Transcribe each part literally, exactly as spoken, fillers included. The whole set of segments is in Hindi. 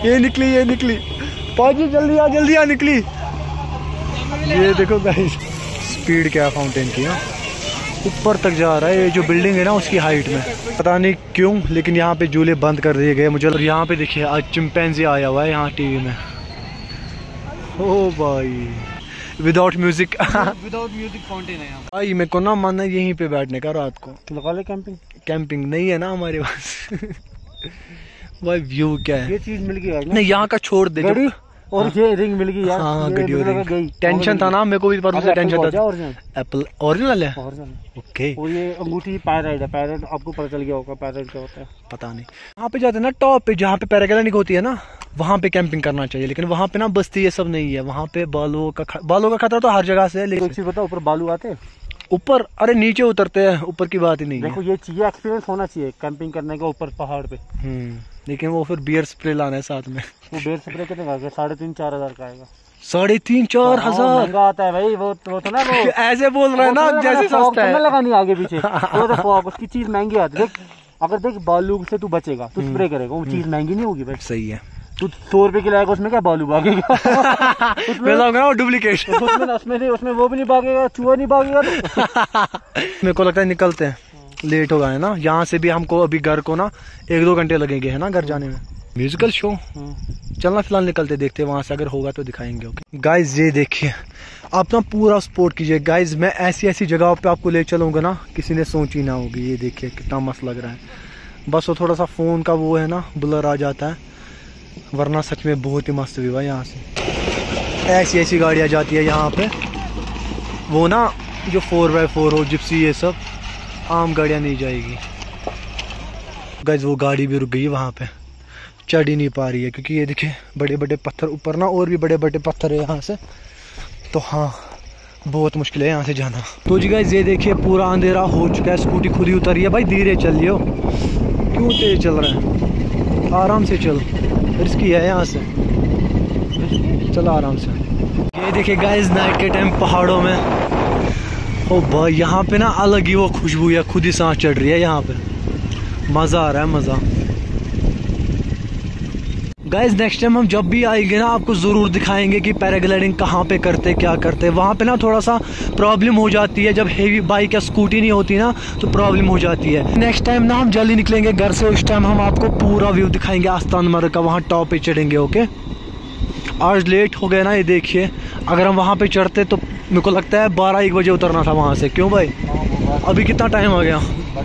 ये निकली ये निकली पाजी, जल्दी आ जल्दी आ निकली। ये देखो गाइस स्पीड क्या फाउंटेन की, ऊपर तक जा रहा है। ये जो बिल्डिंग है ना उसकी हाइट में, पता नहीं क्यों लेकिन यहाँ पे झूले बंद कर दिए गए मुझे। यहाँ पे देखिए आज चिंपैंजी आया हुआ है यहाँ टीवी में। ओ भाई without music without music fountain है यहाँ भाई। मेरे को ना मन है यहीं पे बैठने का रात को। लगा ले कैंपिंग। कैंपिंग नहीं है ना हमारे पास। भाई व्यू क्या है, ये चीज मिल गई नहीं यहाँ का छोड़ दे गड़ी, और हाँ। ये रिंग मिल गई यार। हाँ ये गड़ी रिंग। टेंशन था ना मेरे को भी, पर मुझे टेंशन था। एप्पल ओरिजिनल है, ओके। और ये अंगूठी पैराडाइट है। पैराडाइट आपको पता चल गया होगा पैराडाइट क्या होता है? पता नहीं। वहाँ पे जाते हैं ना टॉप पे जहाँ पे पैराग्लाइडिंग होती है ना, वहाँ पे कैंपिंग करना चाहिए। लेकिन वहाँ पे ना बस्ती ये सब नहीं है, वहाँ पे बालुओं का ख... बालुओं का खतरा तो हर जगह से है। लेकिन बता ऊपर बालू आते हैं, ऊपर अरे नीचे उतरते हैं, ऊपर की बात ही नहीं है। देखो ये चीजें एक्सपीरियंस होना चाहिए कैंपिंग करने का ऊपर पहाड़ पे। हम्म लेकिन वो फिर बियर स्प्रे लाना है साथ में। वो बियर स्प्रे कितने का? साढ़े तीन चार हजार का आएगा। साढ़े तीन चार हजार महंगा आता है भाई। वो वो तो ना वो ऐसे बोल रहा है ना जैसे सस्ता है। लगानी आगे पीछे वो तो फॉग, उसकी चीज महंगी आती है। अगर देख बालू से तू बचेगा तू स्प्रे करेगा, वो चीज महंगी नहीं होगी भाई। सही है। तू सौ रुपए की लाएगा उसमें क्या बालू भागेगा? उसमें डुप्लीकेट उसमें उसमें उसमें वो भी नहीं भागेगा, चूहा नहीं भागेगा। मेरे को लगता है निकलते हैं, लेट हो गए ना। यहाँ से भी हमको अभी घर को ना एक दो घंटे लगेंगे है ना घर जाने में। म्यूजिकल शो चलना, फिलहाल निकलते देखते वहां से, अगर होगा तो दिखाएंगे। ओके गाइज ये देखिए आप ना पूरा सपोर्ट कीजिए गाइज। मैं ऐसी ऐसी जगहों पे आपको ले चलूंगा ना किसी ने सोची ना होगी। ये देखिए कितना मस्त लग रहा है। बस वो थोड़ा सा फोन का वो है ना ब्लर आ जाता है, वरना सच में बहुत ही मस्त व्यू है यहाँ से। ऐसी ऐसी गाड़ियाँ जाती है यहाँ पे, वो ना जो फोर बाई फोर हो जिप्सी, ये सब आम गाड़ियाँ नहीं जाएगी। गाइज वो गाड़ी भी रुक गई वहाँ पे, चढ़ ही नहीं पा रही है क्योंकि ये देखिए बड़े बड़े पत्थर ऊपर ना, और भी बड़े बड़े पत्थर है यहाँ से। तो हाँ बहुत मुश्किल है यहाँ से जाना। तो जी गाइस ये देखिए पूरा अंधेरा हो चुका है, स्कूटी खुद ही उतरी है। भाई धीरे चलियो, क्यों तेज चल रहा है? आराम से चल, रिस्की है यहाँ से, चलो आराम से। ये देखिए गाइस नाइट के टाइम पहाड़ों में, ओ भाई यहाँ पे ना अलग ही वो खुशबू है, खुद ही सांस चढ़ रही है यहाँ पे। मज़ा आ रहा है, मज़ा। गाइज नेक्स्ट टाइम हम जब भी आएंगे ना आपको ज़रूर दिखाएंगे कि पैराग्लाइडिंग कहाँ पे करते, क्या करते। वहाँ पे ना थोड़ा सा प्रॉब्लम हो जाती है, जब हेवी बाइक या स्कूटी नहीं होती ना तो प्रॉब्लम हो जाती है। नेक्स्ट टाइम ना हम जल्दी निकलेंगे घर से, उस टाइम हम आपको पूरा व्यू दिखाएंगे आस्तान मर्ग का, वहाँ टॉप पे चढ़ेंगे। ओके आज लेट हो गए ना, ये देखिए अगर हम वहाँ पे चढ़ते तो मेरे को लगता है बारह एक बजे उतरना था वहाँ से। क्यों भाई अभी कितना टाइम आ गया?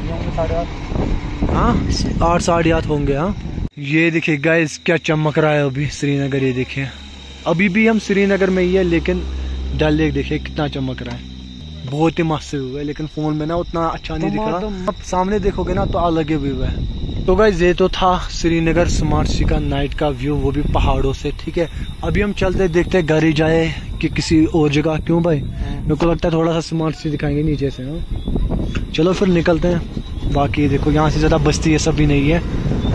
हाँ आठ साढ़े आठ होंगे। हाँ ये देखिए गाइस क्या चमक रहा है अभी श्रीनगर। ये देखिए अभी भी हम श्रीनगर में ही है, लेकिन डल लेक देखिए कितना चमक रहा है। बहुत ही मस्त व्यू है, लेकिन फोन में ना उतना अच्छा नहीं दिख रहा। अब सामने देखोगे ना तो अलग ही व्यू है। तो गाइस ये तो था श्रीनगर स्मार्ट सिटी का नाइट का व्यू, वो भी पहाड़ों से। ठीक है अभी हम चलते देखते घर ही जाए कि किसी और जगह। क्यों भाई मेरे को लगता है थोड़ा सा स्मार्ट सिटी दिखाएंगे नीचे से ना। चलो फिर निकलते हैं। बाकी देखो यहाँ से ज्यादा बस्ती ये सब भी नहीं है,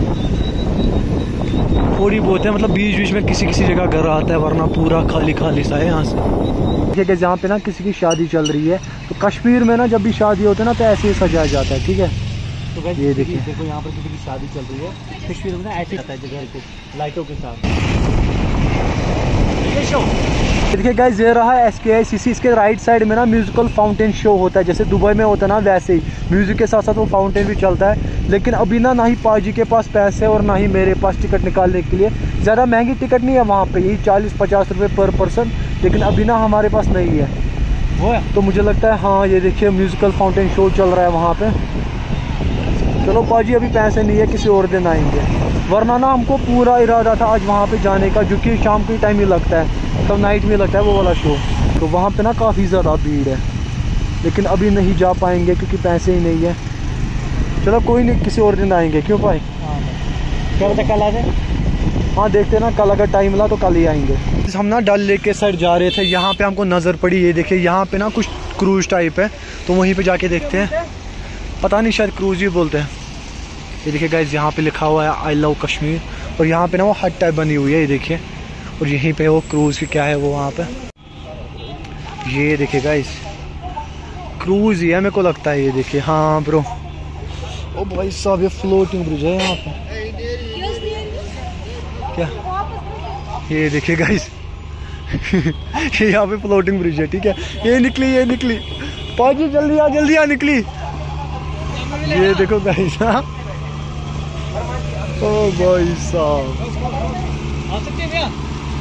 थोड़ी बहुत है, मतलब बीच बीच में किसी किसी जगह घर आता है, वरना पूरा खाली खाली सा है यहाँ से। ठीक है जहाँ पे ना किसी की शादी चल रही है, तो कश्मीर में ना जब भी शादी होती है ना तो ऐसे ही सजाया जाता है। ठीक है तो ये देखिए देखो यहाँ पर किसी की शादी चल रही है कश्मीर में ना, ऐसे आता है जगह पे लाइटों के साथ। देखिए गाइस ये रहा एस के आई सी सी, इसके राइट साइड में ना म्यूजिकल फाउंटेन शो होता है, जैसे दुबई में होता है ना वैसे ही म्यूजिक के साथ साथ वो फाउंटेन भी चलता है। लेकिन अभी ना ना ही पाजी के पास पैसे और ना ही मेरे पास टिकट निकालने के लिए। ज़्यादा महंगी टिकट नहीं है वहाँ पे, यही चालीस पचास रुपये पर पर्सन, लेकिन अभी ना हमारे पास नहीं है वो है। तो मुझे लगता है हाँ ये देखिए म्यूजिकल फाउंटेन शो चल रहा है वहाँ पे। चलो पाजी अभी पैसे नहीं है, किसी और दिन आएंगे, वरना ना हमको पूरा इरादा था आज वहाँ पे जाने का, जो कि शाम के टाइम ही लगता है, तो नाइट में लगता है वो वाला शो। तो वहाँ पे ना काफ़ी ज़्यादा भीड़ है, लेकिन अभी नहीं जा पाएंगे क्योंकि पैसे ही नहीं है। चलो कोई नहीं, किसी और दिन आएंगे। क्यों भाई क्या बता कल आ जाए? हाँ देखते ना, कल अगर टाइम मिला तो कल ही आएंगे। हम ना डल लेक के साइड जा रहे थे, यहाँ पे हमको नज़र पड़ी, ये देखिए यहाँ पे ना कुछ क्रूज टाइप है, तो वहीं पे जाके देखते हैं। पता नहीं शायद क्रूज ही बोलते हैं। ये देखिए गाइस यहाँ पे लिखा हुआ है आई लव कश्मीर, और यहाँ पे ना वो हट टाइप बनी हुई है, ये देखिए। और यहीं पे वो क्रूज की क्या है वो वहाँ पे, ये देखिए गाइस क्रूज ही है मेरे को लगता है। ये देखिए हाँ ब्रो, ओ भाई साहब ये फ्लोटिंग ब्रिज है यहाँ पे। क्या ये देखिए गाइस ये यहाँ पे फ्लोटिंग ब्रिज है, ठीक है। ये निकली ये निकली पाजी, जल्दी आ जल्दी आ निकली। ये देखो गाइस, हाँ ओ भाई साहब आ सकते हैं क्या?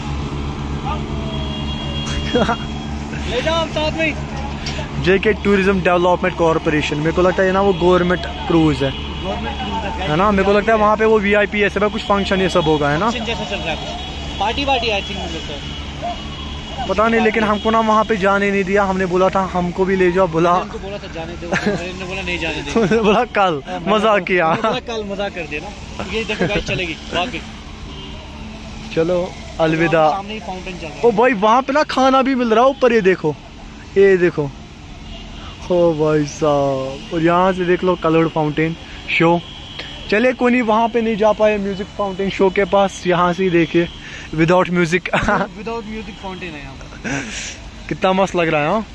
ले जाओ आप साथ में। जेके टूरिज्म डेवलपमेंट कॉर्पोरेशन, मेरे को लगता है ना वो गवर्नमेंट क्रूज है, है ना। मेरे को लगता है वहाँ पे वो वीआईपी ऐसे कुछ फंक्शन ये सब होगा, है ना। जैसा चल रहा है पार्टी वार्टी आई थिंक मुझे तो पता नहीं, लेकिन हमको ना वहाँ पे जाने नहीं दिया। हमने बोला था हमको भी ले जाओ, बोला उनको बोला था जाने दो, ने बोला नहीं जाने दे। बोला कल मजाक किया, कल मजाक कर देना। ये देखो गाइस चलेगी वाकई। चलो अलविदा। सामने ही फाउंटेन चल रहा है। ओ भाई वहाँ पे ना खाना भी मिल रहा है ऊपर, ये देखो ये देखो, ओ भाई साहब। और यहाँ से देख लो कलर्ड फाउंटेन शो। चले कोई नहीं, वहाँ पे नहीं जा पाए म्यूजिक फाउंटेन शो के पास, यहाँ से ही देखिए without music. Without music fountain है यहाँ पर। कितना मस्त लग रहा है, हाँ।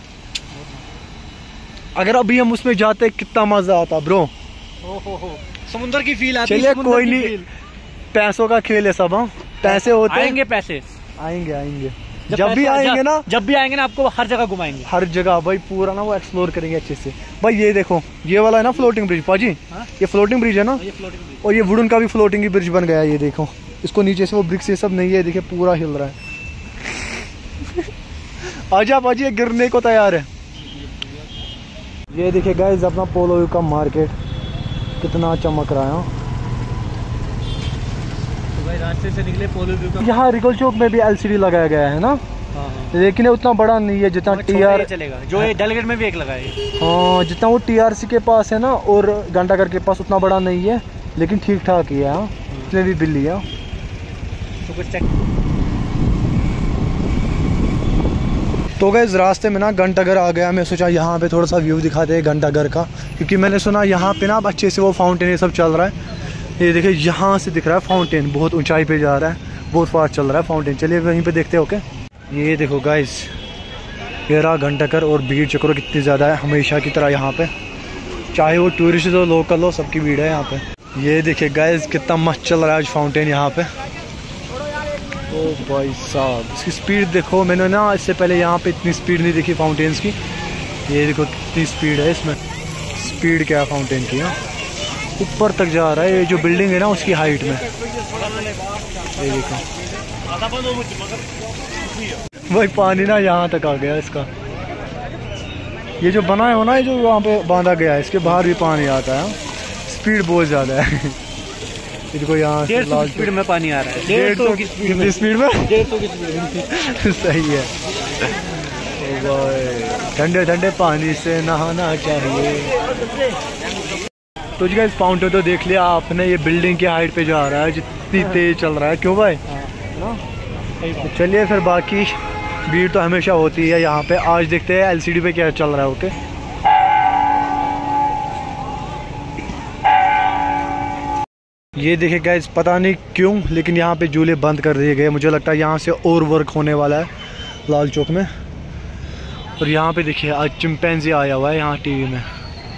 अगर अभी हम उसमें जाते कितना मजा आता ब्रो। ओ हो हो समुद्र की फील आती है। चलिए कोई नहीं, पैसों का खेल है सब, हाँ। पैसे होते आएंगे पैसे आएंगे आएंगे जब, जब भी आएंगे ना, जब भी आएंगे ना आपको हर जगह घुमाएंगे, हर जगह भाई पूरा ना वो एक्सप्लोर करेंगे अच्छे से। भाई ये देखो ये वाला है ना फ्लोटिंग ब्रिज पाजी, ये फ्लोटिंग ब्रिज है ना। ये फ्लोटिंग ब्रिज और ये वुडन का भी फ्लोटिंग ब्रिज बन गया है, ये देखो। इसको नीचे से वो ब्रिक्स ये सब नहीं है, देखिए पूरा हिल रहा है। आजा पाजी, ये गिरने को तैयार है। ये देखिए गाइस अपना पोलो का मार्केट कितना चमक रहा है। भाई रास्ते से निकले पोलो व्यू का। यहाँ रिकल चौक में भी एलसीडी लगाया गया है ना, लेकिन ये उतना बड़ा नहीं है जितना टीआर चलेगा। जो ये डेलीगेट में भी एक लगा है, हाँ जितना वो टीआरसी के पास है ना और घंटाघर के पास उतना बड़ा नहीं है, लेकिन ठीक ठाक ही है। हाँ इसमें भी बिल्ली है तो कुछ चेक। तो गए रास्ते में ना घंटाघर आ गया, मैं सोचा यहाँ पे थोड़ा सा व्यू दिखाते हैं घंटाघर का, क्योंकि मैंने सुना यहाँ पे ना अब अच्छे से वो फाउंटेन ये सब चल रहा है। ये देखिए यहाँ से दिख रहा है फाउंटेन, बहुत ऊंचाई पे जा रहा है, बहुत फास्ट चल रहा है फाउंटेन। चलिए वहीं पे देखते हैं। ओके ये देखो गाइस, ये रहा घंटाघर और भीड़ चक्रो कितनी ज़्यादा है हमेशा की तरह यहाँ पे, चाहे वो टूरिस्ट हो लोकल हो, सबकी भीड़ है यहाँ पे। ये देखिए गाइस कितना मस्त चल रहा है आज फाउंटेन यहाँ पे। ओ भाई साहब इसकी स्पीड देखो, मैंने ना इससे पहले यहाँ पे इतनी स्पीड नहीं देखी फाउंटेन्स की। ये देखो कितनी स्पीड है इसमें, स्पीड क्या है फाउंटेन की। हाँ ऊपर तक जा रहा है, ये जो बिल्डिंग है ना उसकी हाइट में। ये देखो भाई पानी ना यहाँ तक आ गया इसका। ये जो बना है हो ना, ये जो वहाँ पे बांधा गया है, इसके बाहर भी पानी आता है। स्पीड बहुत ज़्यादा है। इनको यहाँ से लाल स्पीड में पानी आ रहा है, डेढ़ सौ की स्पीड में स्पीड में डेढ़ सौ की स्पीड में। सही है भाई, ठंडे ठंडे पानी से नहाना चाहिए। तो जी गाइस फाउंटेन तो देख लिया आपने, ये बिल्डिंग की हाइट पे जा रहा है, जितनी तेज चल रहा है। क्यों भाई, तो चलिए फिर बाकी भीड़ तो हमेशा होती है यहाँ पे। आज देखते हैं एलसीडी पे क्या चल रहा है। ओके ये देखिए गाइस, पता नहीं क्यों लेकिन यहाँ पे झूले बंद कर दिए गए। मुझे लगता है यहाँ से और वर्क होने वाला है लाल चौक में। और यहाँ पे देखिए आज चिंपैंजी आया हुआ है यहाँ टीवी में।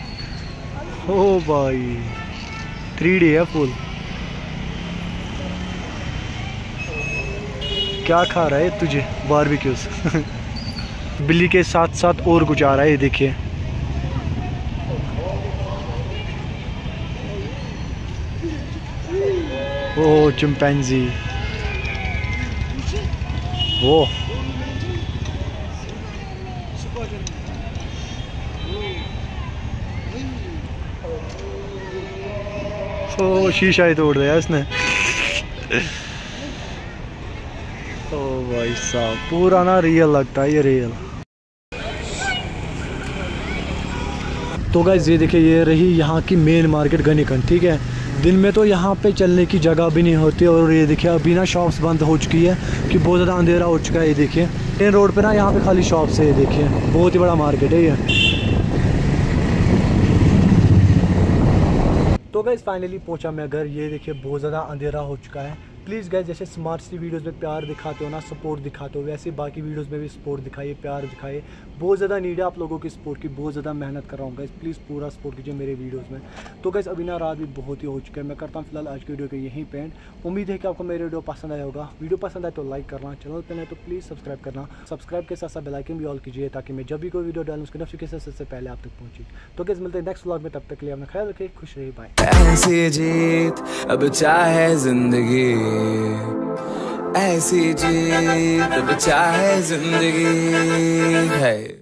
ओ भाई थ्री डी है फुल। क्या खा रहा है तुझे, बारबेक्यूज। बिल्ली के साथ साथ और कुछ आ रहा है, ये देखिए। ओ चिंपैंजी, वो ओ शीशा ही तोड़ दिया इसने। ओ भाई साहब पूरा ना रियल लगता है ये, रियल। तो गाइस ये देखिए, ये रही यहाँ की मेन मार्केट गनीकंठ, ठीक है। दिन में तो यहाँ पे चलने की जगह भी नहीं होती। और ये देखिए अभी ना शॉप्स बंद हो चुकी है कि बहुत ज़्यादा अंधेरा हो चुका है। ये देखिए मेन रोड पे ना यहाँ पे खाली शॉप्स है। ये देखिए बहुत ही बड़ा मार्केट है ये। तो गाइस फाइनली पहुंचा मैं घर। ये देखिए बहुत ज़्यादा अंधेरा हो चुका है। प्लीज़ गाइस जैसे स्मार्ट सी वीडियोस में प्यार दिखाते हो ना, सपोर्ट दिखाते हो, वैसे बाकी वीडियोस में भी सपोर्ट दिखाइए, प्यार दिखाइए। बहुत ज़्यादा नीड है आप लोगों की सपोर्ट की, बहुत ज़्यादा मेहनत कर रहा हूँ गाइस, प्लीज़ पूरा सपोर्ट कीजिए मेरे वीडियोज़ में। तो गाइस अभी ना रात भी बहुत ही हो चुका है, मैं करता हूँ फिलहाल आज की वीडियो को यहीं पे एंड। उम्मीद है कि आपको मेरी वीडियो पसंद आया होगा। वीडियो पसंद आए तो लाइक करना, चैनल पर नहीं तो प्लीज़ सब्सक्राइब करना, सब्सक्राइब के साथ साथ बेल आइकन भी ऑल कीजिए ताकि मैं जब भी कोई वीडियो डालूँ उसकी नोटिफिकेशन सबसे पहले आप तक पहुँचे। तो गाइस मिलते हैं नेक्स्ट व्लॉग में, तब तक के लिए अपना ख्याल रखिए, खुश रहिए, बाय। ऐसी जीत अब चाहे जिंदगी, ऐसी जीत अब चाहे जिंदगी है।